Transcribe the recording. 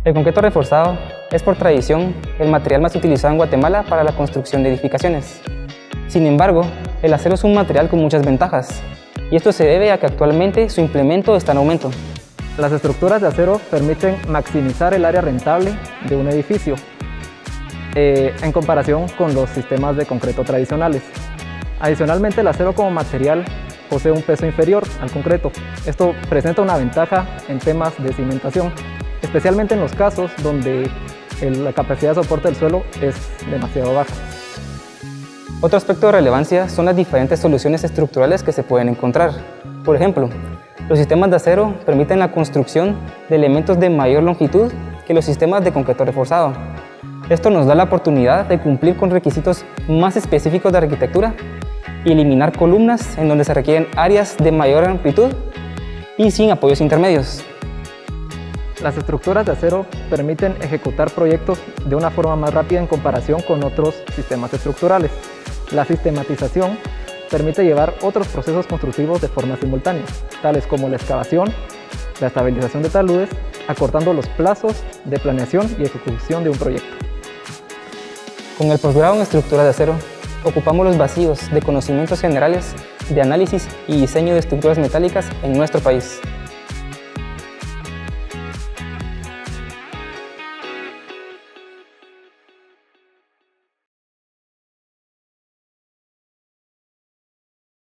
El concreto reforzado es por tradición el material más utilizado en Guatemala para la construcción de edificaciones. Sin embargo, el acero es un material con muchas ventajas, y esto se debe a que actualmente su implemento está en aumento. Las estructuras de acero permiten maximizar el área rentable de un edificio en comparación con los sistemas de concreto tradicionales. Adicionalmente, el acero como material posee un peso inferior al concreto. Esto presenta una ventaja en temas de cimentación, especialmente en los casos donde la capacidad de soporte del suelo es demasiado baja. Otro aspecto de relevancia son las diferentes soluciones estructurales que se pueden encontrar. Por ejemplo, los sistemas de acero permiten la construcción de elementos de mayor longitud que los sistemas de concreto reforzado. Esto nos da la oportunidad de cumplir con requisitos más específicos de arquitectura y eliminar columnas en donde se requieren áreas de mayor amplitud y sin apoyos intermedios. Las estructuras de acero permiten ejecutar proyectos de una forma más rápida en comparación con otros sistemas estructurales. La sistematización permite llevar otros procesos constructivos de forma simultánea, tales como la excavación, la estabilización de taludes, acortando los plazos de planeación y ejecución de un proyecto. Con el posgrado en estructuras de acero, ocupamos los vacíos de conocimientos generales de análisis y diseño de estructuras metálicas en nuestro país.